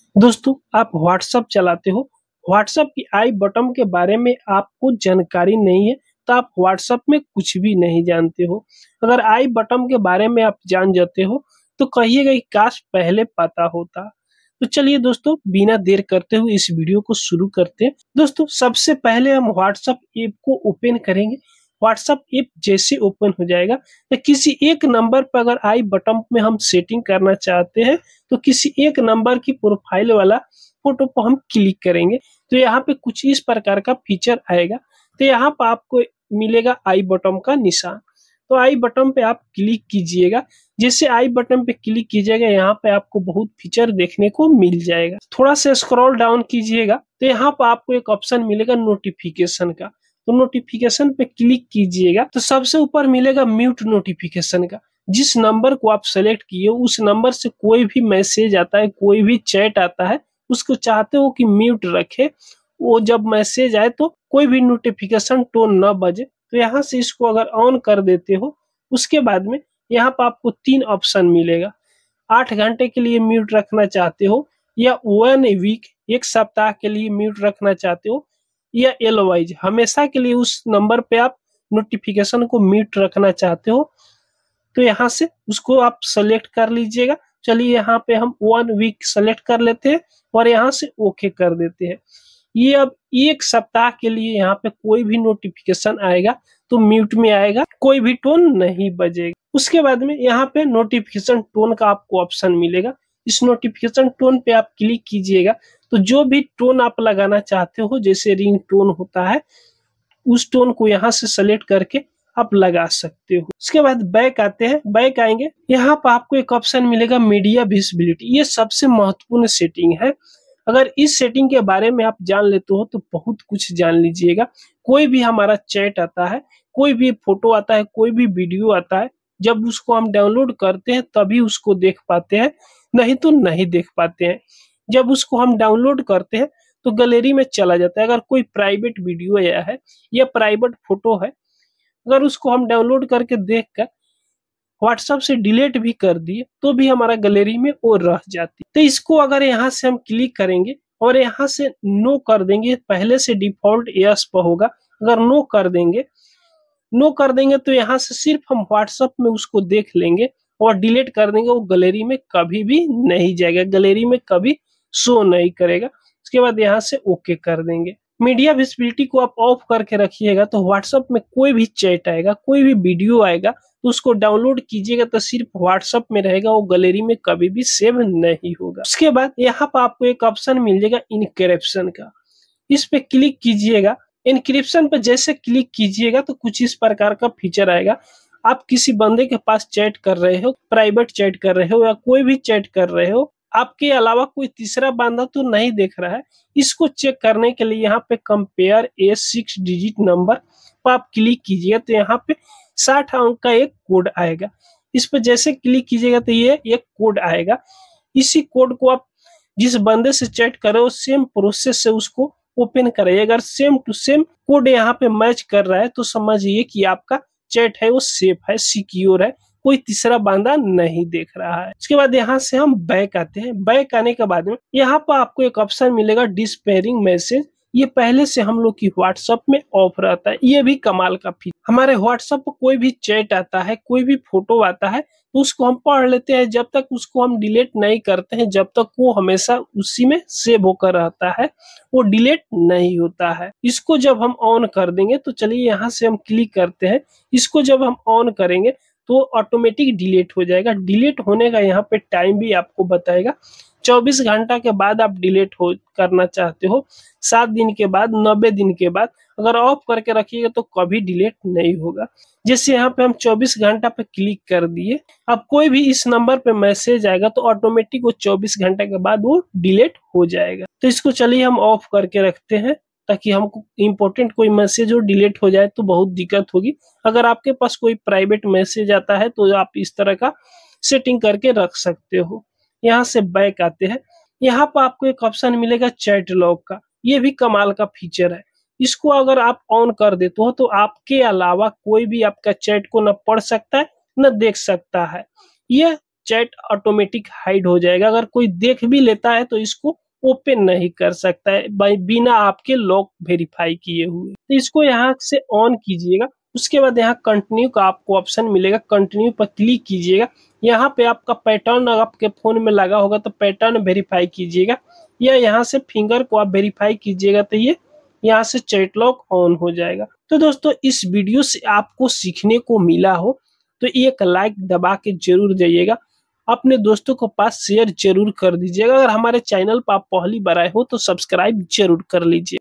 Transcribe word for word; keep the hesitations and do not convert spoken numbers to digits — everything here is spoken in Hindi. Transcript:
दोस्तों, आप व्हाट्सएप चलाते हो। व्हाट्सएप की आई बटन के बारे में आपको जानकारी नहीं है तो आप व्हाट्सएप में कुछ भी नहीं जानते हो। अगर आई बटन के बारे में आप जान जाते हो तो कहिएगा कि काश पहले पता होता। तो चलिए दोस्तों, बिना देर करते हुए इस वीडियो को शुरू करते हैं। दोस्तों, सबसे पहले हम व्हाट्सएप ऐप को ओपन करेंगे। व्हाट्सएप ऐप जैसे ओपन हो जाएगा तो किसी एक नंबर पर अगर आई बटन में हम सेटिंग करना चाहते हैं तो किसी एक नंबर की प्रोफाइल वाला फोटो पर हम क्लिक करेंगे तो यहाँ पे कुछ इस प्रकार का फीचर आएगा। तो यहाँ पर आपको मिलेगा आई बटन का निशान। तो आई बटन पे आप क्लिक कीजिएगा। जैसे आई बटन पे क्लिक कीजिएगा यहाँ पे आपको बहुत फीचर देखने को मिल जाएगा। थोड़ा सा स्क्रॉल डाउन कीजिएगा तो यहाँ पर आपको एक ऑप्शन मिलेगा नोटिफिकेशन का। तो नोटिफिकेशन पे क्लिक कीजिएगा तो सबसे ऊपर मिलेगा म्यूट नोटिफिकेशन का। जिस नंबर को आप सेलेक्ट किए उस नंबर से कोई भी मैसेज आता है, कोई भी चैट आता है, उसको चाहते हो कि म्यूट रखे। वो जब मैसेज आए तो कोई भी नोटिफिकेशन टोन न बजे। तो यहाँ से इसको अगर ऑन कर देते हो उसके बाद में यहाँ पर आपको तीन ऑप्शन मिलेगा। आठ घंटे के लिए म्यूट रखना चाहते हो, या वन वीक एक सप्ताह के लिए म्यूट रखना चाहते हो, या एलवाइज हमेशा के लिए उस नंबर पे आप नोटिफिकेशन को म्यूट रखना चाहते हो। तो यहाँ से उसको आप सेलेक्ट कर लीजिएगा। चलिए यहाँ पे हम वन वीक सेलेक्ट कर लेते हैं और यहाँ से ओके कर देते हैं। ये अब एक सप्ताह के लिए यहाँ पे कोई भी नोटिफिकेशन आएगा तो म्यूट में आएगा, कोई भी टोन नहीं बजेगा। उसके बाद में यहाँ पे नोटिफिकेशन टोन का आपको ऑप्शन मिलेगा। इस नोटिफिकेशन टोन पे आप क्लिक कीजिएगा तो जो भी टोन आप लगाना चाहते हो, जैसे रिंग टोन होता है, उस टोन को यहाँ से सेलेक्ट करके आप लगा सकते हो। उसके बाद बैक आते हैं। बैक आएंगे, यहाँ पर आपको एक ऑप्शन मिलेगा मीडिया विजिबिलिटी। ये सबसे महत्वपूर्ण सेटिंग है। अगर इस सेटिंग के बारे में आप जान लेते हो तो बहुत कुछ जान लीजिएगा। कोई भी हमारा चैट आता है, कोई भी फोटो आता है, कोई भी वीडियो आता है, जब उसको हम डाउनलोड करते हैं तभी उसको देख पाते हैं, नहीं तो नहीं देख पाते हैं। जब उसको हम डाउनलोड करते हैं तो गैलरी में चला जाता है। अगर कोई प्राइवेट वीडियो आया है या प्राइवेट फोटो है, अगर उसको हम डाउनलोड करके देखकर व्हाट्सएप से डिलीट भी कर दिए तो भी हमारा गैलरी में वो रह जाती। तो इसको अगर यहाँ से हम क्लिक करेंगे और यहाँ से नो कर देंगे, पहले से डिफॉल्ट यस पर होगा, अगर नो कर देंगे नो कर देंगे तो यहाँ से सिर्फ हम व्हाट्सएप में उसको देख लेंगे और डिलीट कर देंगे। वो गैलरी में कभी भी नहीं जाएगा, गैलरी में कभी शो नहीं करेगा। उसके बाद यहाँ से ओके कर देंगे। मीडिया विजिबिलिटी को आप ऑफ करके रखिएगा तो व्हाट्सएप में कोई भी चैट आएगा, कोई भी वीडियो आएगा तो उसको डाउनलोड कीजिएगा तो सिर्फ व्हाट्सएप में रहेगा, वो गैलरी में कभी भी सेव नहीं होगा। उसके बाद यहाँ पर आपको एक ऑप्शन मिल जाएगा इनक्रिप्शन का। इस पे क्लिक कीजिएगा। इनक्रिप्शन पे जैसे क्लिक कीजिएगा तो कुछ इस प्रकार का फीचर आएगा। आप किसी बंदे के पास चैट कर रहे हो, प्राइवेट चैट कर रहे हो या कोई भी चैट कर रहे हो, आपके अलावा कोई तीसरा बंदा तो नहीं देख रहा है। इसको चेक करने के लिए यहाँ पे compare a six digit number पर आप क्लिक कीजिएगा तो यहाँ पे साठ अंक का एक कोड आएगा। इस पे जैसे क्लिक कीजिएगा तो ये एक कोड आएगा। इसी कोड को आप जिस बंदे से चैट कर रहे हो सेम प्रोसेस से उसको ओपन करिए। अगर सेम टू सेम कोड यहाँ पे मैच कर रहा है तो समझिए कि आपका चैट है वो सेफ है, सिक्योर है, कोई तीसरा बंदा नहीं देख रहा है। उसके बाद यहाँ से हम बैक आते हैं। बैक आने के बाद में यहाँ पर आपको एक ऑप्शन मिलेगा डिस्पेयरिंग मैसेज। ये पहले से हम लोग की व्हाट्सएप में ऑफ रहता है। ये भी कमाल का फीचर। हमारे व्हाट्सएप पर कोई भी चैट आता है, कोई भी फोटो आता है तो उसको हम पढ़ लेते हैं। जब तक उसको हम डिलीट नहीं करते हैं, जब तक वो हमेशा उसी में सेव होकर रहता है, वो डिलीट नहीं होता है। इसको जब हम ऑन कर देंगे तो चलिए यहाँ से हम क्लिक करते हैं। इसको जब हम ऑन करेंगे तो ऑटोमेटिक डिलीट हो जाएगा। डिलीट होने का यहाँ पे टाइम भी आपको बताएगा। चौबीस घंटा के बाद आप डिलीट हो करना चाहते हो, सात दिन के बाद, नब्बे दिन के बाद। अगर ऑफ करके रखिएगा तो कभी डिलीट नहीं होगा। जैसे यहाँ पे हम चौबीस घंटा पे क्लिक कर दिए, अब कोई भी इस नंबर पे मैसेज आएगा तो ऑटोमेटिक वो चौबीस घंटे के बाद वो डिलीट हो जाएगा। तो इसको चलिए हम ऑफ करके रखते हैं ताकि हमको इम्पोर्टेंट कोई मैसेज हो डिलीट हो जाए तो बहुत दिक्कत होगी। अगर आपके पास कोई प्राइवेट मैसेज आता है तो आप इस तरह का सेटिंग करके रख सकते हो। यहाँ से बैक आते हैं। यहाँ पर आपको एक ऑप्शन मिलेगा चैट लॉग का। ये भी कमाल का फीचर है। इसको अगर आप ऑन कर देते हो तो आपके अलावा कोई भी आपका चैट को न पढ़ सकता है न देख सकता है। ये चैट ऑटोमेटिक हाइड हो जाएगा। अगर कोई देख भी लेता है तो इसको ओपन नहीं कर सकता है बिना आपके लॉक वेरीफाई किए हुए। तो इसको यहाँ से ऑन कीजिएगा। उसके बाद यहाँ कंटिन्यू का आपको ऑप्शन मिलेगा, कंटिन्यू पर क्लिक कीजिएगा। यहाँ पे आपका पैटर्न अगर आपके फोन में लगा होगा तो पैटर्न वेरीफाई कीजिएगा, या यहाँ से फिंगर को आप वेरीफाई कीजिएगा तो ये यहाँ से चैट लॉक ऑन हो जाएगा। तो दोस्तों इस वीडियो से आपको सीखने को मिला हो तो एक लाइक दबा के जरूर जाइएगा, अपने दोस्तों को पास शेयर जरूर कर दीजिएगा। अगर हमारे चैनल पर आप पहली बार आए हो तो सब्सक्राइब जरूर कर लीजिए।